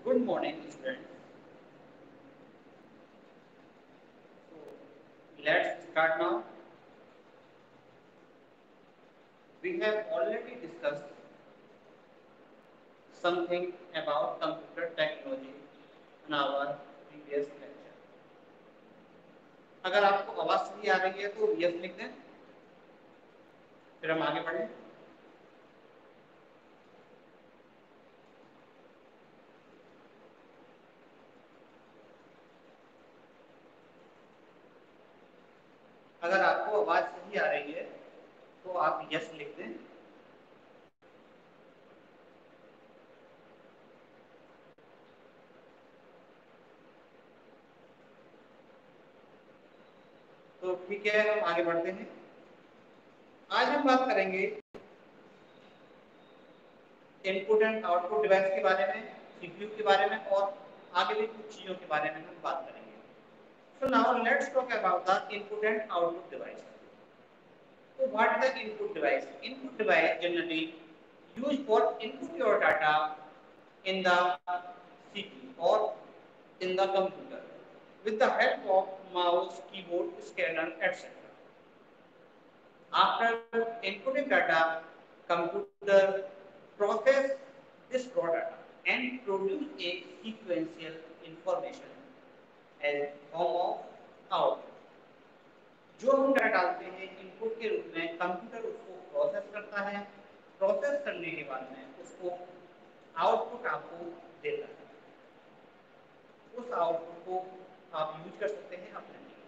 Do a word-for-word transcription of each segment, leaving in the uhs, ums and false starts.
Good morning, students. So, let's start now. We have already discussed something about computer technology in our previous lecture. अगर आपको आवाज सही आ रही है तो यस लिख दें, फिर हम आगे बढ़ें। अगर आपको आवाज सही आ रही है तो आप यस लिख दें। तो ठीक है, हम आगे बढ़ते हैं। आज हम बात करेंगे इनपुट एंड आउटपुट डिवाइस के बारे में, सीपीयू के बारे में और आगे भी कुछ चीजों के बारे में हम बात करेंगे। So now let's talk about the input and output device. So what is the input device? Input device generally used for input your data in the C P U or in the computer with the help of mouse, keyboard, scanner, et cetera. After inputting data, computer process this raw data and produce a sequential information as form of output. जो हम data डालते हैं input के रूप में, computer उसको process करता है। प्रोसेस करने के बाद में उसको आउटपुट आपको देता है। उस आउटपुट को आप यूज कर सकते हैं अपने लिए।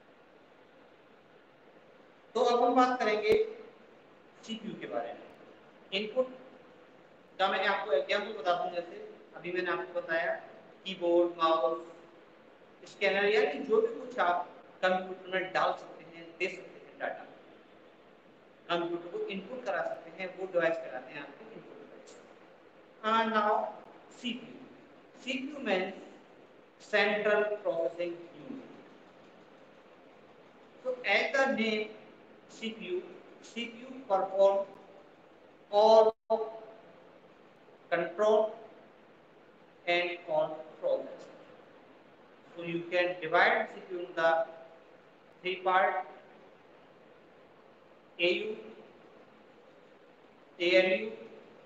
तो अब हम बात करेंगे सीपीयू के बारे में। इनपुट का मैं आपको एग्जांपल बता दूं, जैसे अभी मैंने आपको बताया कीबोर्ड, माउस, स्कैनर, यानी जो भी कुछ आप कंप्यूटर में डाल सकते हैं, दे सकते हैं डाटा, कंप्यूटर को इनपुट करा सकते हैं, वो डिवाइस कहलाते हैं आपके input device. Now CPU. CPU means central processing unit. So as the name C P U, C P U perform all control and all process. So you can divide C P U in the three part: A U, A L U.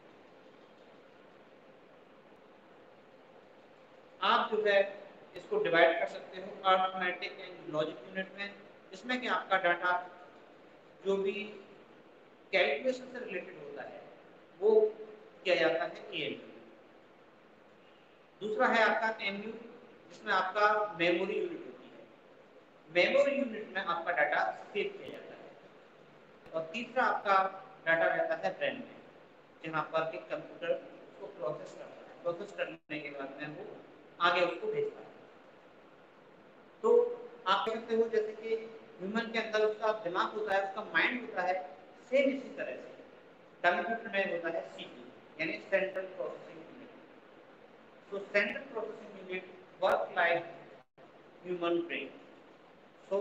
आप जो है इसको divide कर सकते हो arithmetic and logic unit में, जिसमें कि आपका डाटा जो भी कैलकुलेशन से रिलेटेड होता है वो किया जाता है ए एल यू। दूसरा है आपका एम यू, जिसमें आपका मेमोरी यूनिट होती है। मेमोरी यूनिट में आपका डाटा सेव किया जाता है। और तीसरा आपका डाटा रहता है रैम में, जहाँ पर एक कंप्यूटर उसको प्रोसेस करता है। प्रोसेस करने के बाद में वो आगे उसको भेजता है। तो आप कह सकते हो जैसे कि ह्यूमन के अंदर उसका दिमाग होता है, उसका माइंड होता है, सेम इसी तरह से कंप्यूटर में होता है सीपीयू, यानी central processing unit. So central processing unit work like human brain. So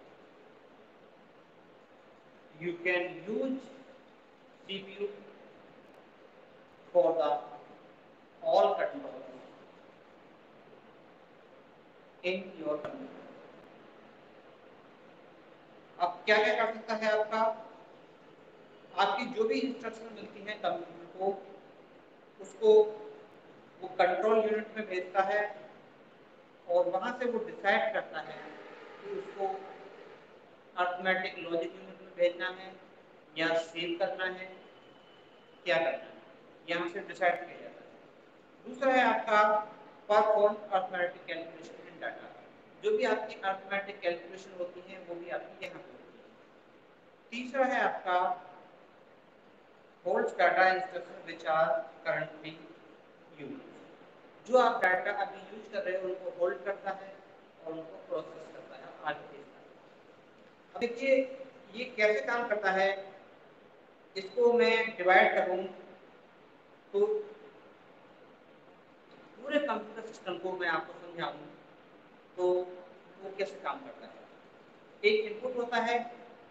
you can use C P U for the all controls in your computer. अब क्या क्या कर सकता है आपका, आपकी जो भी इंस्ट्रक्शन मिलती है कंप्यूटर को, उसको वो कंट्रोल यूनिट में भेजता है और वहां से वो डिसाइड करता है कि उसको अरिथमेटिक लॉजिक यूनिट में भेजना है या सेव करना है, क्या करना है, यहाँ से डिसाइड किया जाता है। दूसरा है आपका perform arithmetic calculation in data. जो भी आपकी अरिथमेटिक कैलकुलेशन होती है वो भी आपकी यहाँ पे होती है। तीसरा है आपका hold data instruction which are currently used. जो आप डाटा अभी यूज कर रहे हो उनको होल्ड करता है और उनको प्रोसेस करता है, आगे भेजता है। अब देखिए ये कैसे काम करता है, इसको मैं डिवाइड करूं तो पूरे कंप्यूटर सिस्टम को मैं आपको समझाऊं तो वो कैसे काम करता है। एक इनपुट होता है,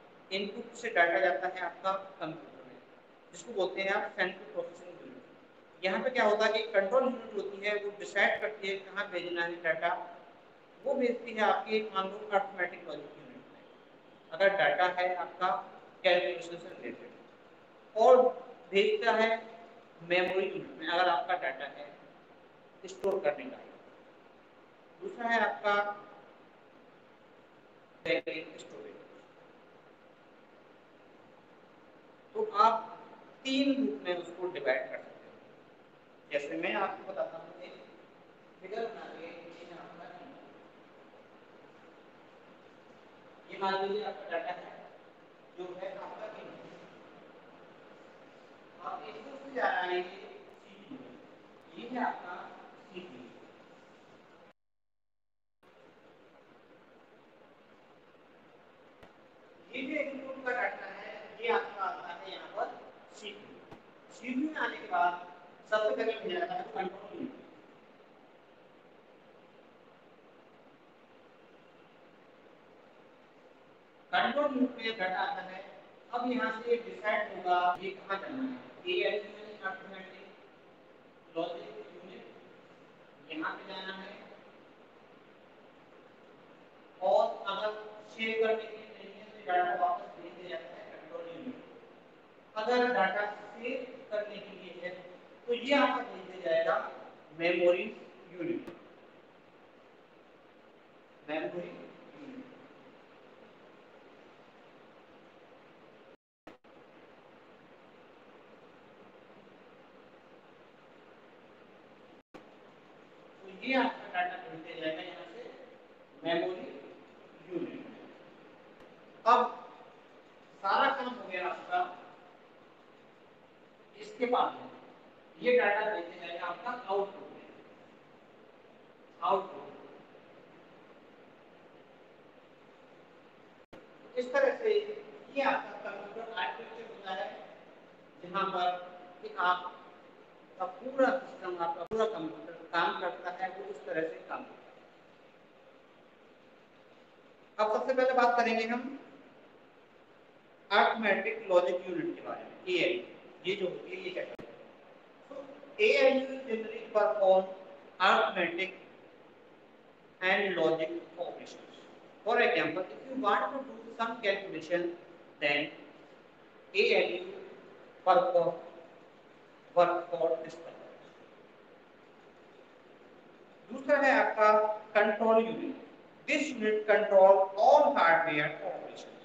इनपुट से डाटा जाता है आपका कंप्यूटर में, जिसको बोलते हैं आप सेंट्रल प्रोसेसिंग यूनिट। यहाँ पे क्या होता है कि कंट्रोल यूनिट होती है वो डिसाइड करती है कहाँ भेजना है डाटा, वो भेजती है आपके मान लो अर्थमेटिक लॉजिक यूनिट में अगर डाटा है आपका कैलकुलेशन से रिलेटेड, और भेजता है मेमोरी यूनिट में अगर आपका डाटा है स्टोर करने का। दूसरा है आपका स्टोरेज। तो आप तीन रूप में उसको डिवाइड कर सकते हो। जैसे मैं आपको बताता हूँ एक फिगर बना के, ये मान लीजिए आपका डाटा है जो है आपका इनपुट, और इनपुट से जा रहा है ये सीपीयू, ये है आपका सीपीयू। ये जो इनपुट का डाटा है ये आपका आता है यहाँ पर सीपीयू। सीपीयू में आने के बाद सबसे पहले भेजा जाता है कंट्रोल यूनिट। कंट्रोल यूनिट में डाटा आता है। अब यहाँ से डिसाइड होगा ये कहाँ जाना है। A L unit arithmetic logic unit यहाँ पे जाना है, और अगर सेव करने के लिए नहीं है तो डाटा वापस भेज दिया जाता है कंट्रोल यूनिट। अगर डाटा सेव करने के लिए है तो ये आपका भेज दिया जाएगा मेमोरी यूनिट। मेमोरी यूनिट तो ये आपका डाटा भेज दिया जाएगा यहाँ से मेमोरी यूनिट। अब सारा काम हो गया आपका। इसके बाद ये डाटा भेज दिया जाएगा आपका आउटपुट में। आउटपुट इस तरह से ये आपका कंप्यूटर आर्किटेक्चर होता है, जहां पर कि आप का पूरा सिस्टम, आपका पूरा कंप्यूटर काम करता है, वो इस तरह से काम करता है। अब सबसे पहले बात करेंगे हम अर्थमेटिक लॉजिक यूनिट के बारे में, ए एल यू। ये जो होती है ये क्या करती है। तो A L U generally perform arithmetic and logic operations. For example, if you want to do some calculation, then A L U perform work for this purpose. दूसरा है आपका control unit. This unit control all hardware operations.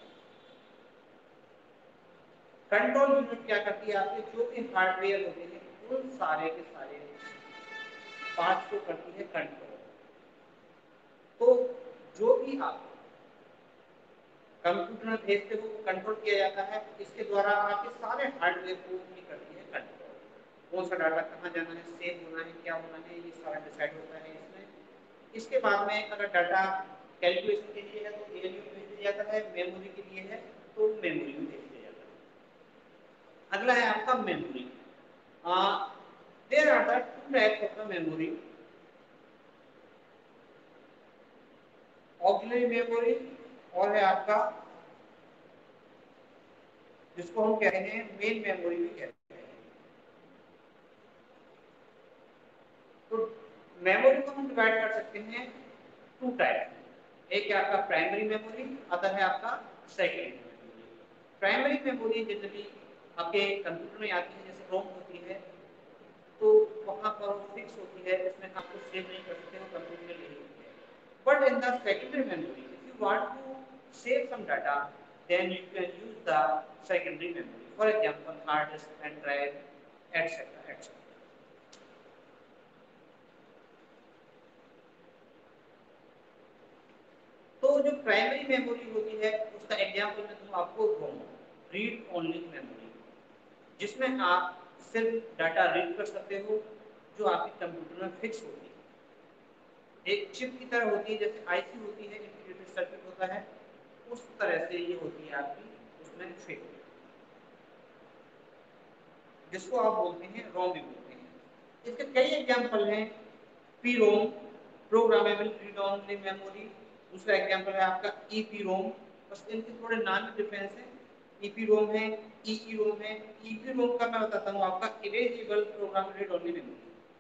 Control unit क्या करती है, आपके जो भी hardware होते हैं उन सारे के सारे पार्ट्स को करती है कंट्रोल। तो जो भी आप कंप्यूटर में भेजते हो कंट्रोल किया जाता है, इसके द्वारा आपके सारे हार्डवेयर को भी करती है कंट्रोल। कौन सा डाटा कहाँ जाना है, सेव होना है, क्या होना है, ये सारा डिसाइड होता है इसमें। इसके बाद में अगर डाटा कैलकुलेशन के लिए है तो ए एल यू भेज दिया जाता है, मेमोरी के लिए है तो मेमोरी में भेज दिया जाता है। अगला है आपका memory. There are the two types of the memory, auxiliary memory और है आपका जिसको हम कहते हैं मेन मेमोरी भी कहते हैं। तो मेमोरी को हम डिवाइड कर सकते हैं टू टाइप। एक है आपका प्राइमरी मेमोरी, अदर है आपका secondary memory. Primary memory generally आपके कंप्यूटर में आती है, जैसे रोम होती है, तो वहां पर फिक्स होती है, इसमें आपको सेव नहीं कर सकते हो, कंप्यूटर में नहीं होती है। But in the secondary memory if you want to save some data, then you can use the secondary memory. For example, hard disk, pen drive, et cetera et cetera. तो जो प्राइमरी मेमोरी होती है उसका example मैं दूं आपको रोम, read only memory, जिसमें आप सिर्फ डाटा रीड कर सकते हो जो आपके कंप्यूटर में फिक्स होती है। एक चिप की तरह होती है, जैसे आईसी होती है, इंटीग्रेटेड सर्किट होता है, उस तरह से ये होती है आपकी, उसमें फिक्स, जिसको आप बोलते हैं रोम भी बोलते हैं। इसके कई एग्जांपल हैं। P ROM, programmable read only memory. दूसरा एग्जांपल है आपका ई पी रोम। बस इनके थोड़े नाम में डिफरेंस है, ईपी रोम है, ईई रोम है। ईपी रोम का मैं बताता हूँ आपका erasable program read only memory.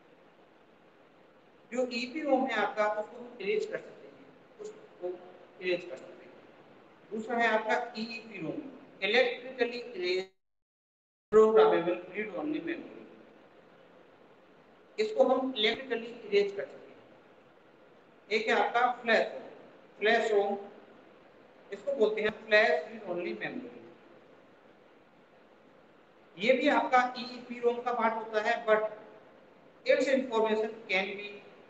जो ईपी रोम है आपका उसको हम इरेज कर सकते हैं, उसको इरेज कर सकते हैं। दूसरा है आपका EEP ROM, electrically erase programmable read only memory. इसको हम इलेक्ट्रिकली इरेज कर सकते हैं। एक है आपका फ्लैश रोम, फ्लैश रोम इसको बोलते हैं फ्लैश रीड ओनली मेमोरी। ये भी आपका ईईपी रोम का पार्ट होता है, but its information can be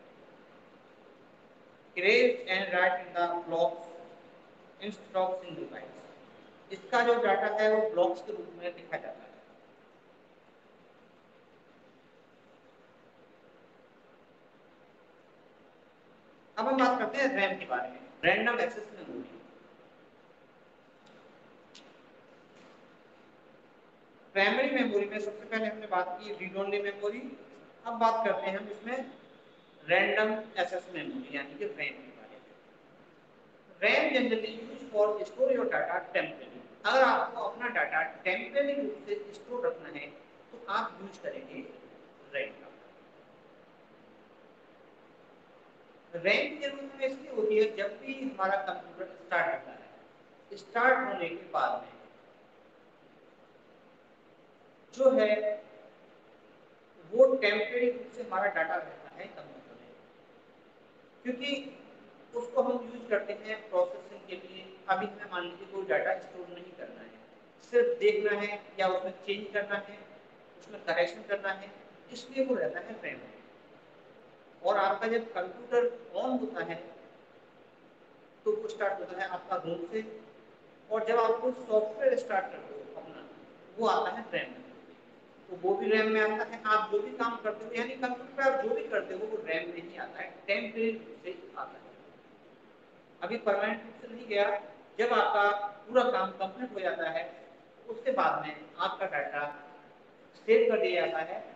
erased and write in the blocks instead of single lines। इसका जो डाटा है वो ब्लॉक्स के रूप में लिखा जाता है। अब हम बात करते हैं रैम के बारे में, random access memory. Primary memory में सबसे पहले हमने बात की रीड ओनली मेमोरी। अब बात करते हैं हम इसमें रैंडम एक्सेस मेमोरी यानी कि रैम के बारे में। RAM generally use for store your data temporary. अगर आपको अपना डाटा टेम्परेरी रूप से स्टोर रखना है तो आप यूज करेंगे रैम का। रैम की जरूरत हमें इसलिए होती है जब भी हमारा कंप्यूटर स्टार्ट होता है, स्टार्ट होने के बाद में जो है वो टेम्परेरी रूप से हमारा डाटा रहता है कंप्यूटर में, क्योंकि उसको हम यूज करते हैं प्रोसेसिंग के लिए। अभी हमें मान लीजिए कोई डाटा स्टोर नहीं करना है, सिर्फ देखना है या उसमें चेंज करना है, उसमें करेक्शन करना है, इसलिए वो रहता है रैम में। और आपका जब कंप्यूटर ऑन होता है तो वो स्टार्ट होता है आपका रोम से, और जब आप कोई सॉफ्टवेयर स्टार्ट करते हो अपना, वो आता है रैम में। तो वो भी रैम में आता है। आप जो भी काम करते हो यानी कंप्यूटर पे आप जो भी करते हो वो रैम में ही आता है, टेम्परेरी रूप से आता है, अभी परमानेंट रूप से नहीं गया। जब आपका पूरा काम कंप्लीट हो जाता है उसके बाद में आपका डाटा सेव कर दिया जाता है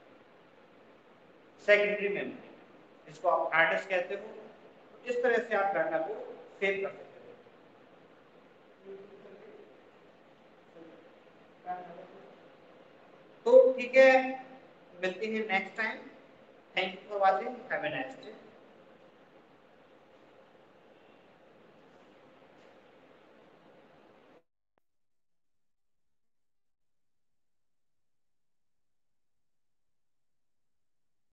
सेकेंडरी मेमोरी, जिसको आप हार्ड डिस्क कहते हो। इस तरह से आप डाटा को सेव कर सकते हो। तो ठीक है, मिलते हैं next time. Thank you for watching, have a nice day.